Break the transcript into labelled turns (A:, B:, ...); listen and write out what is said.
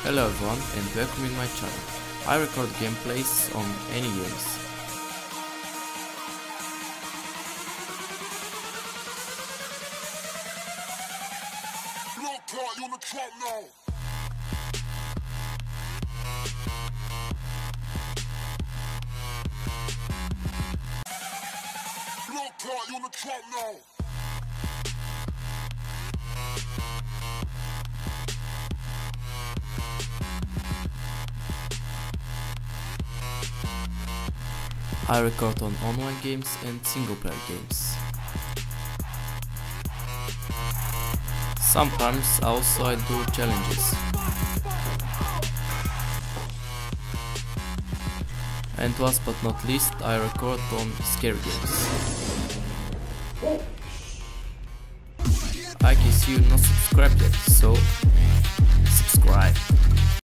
A: Hello everyone and welcome in my channel. I record gameplays on any games. I record on online games and single player games. Sometimes also I do challenges. And last but not least, I record on scary games. I can see you not subscribed yet, so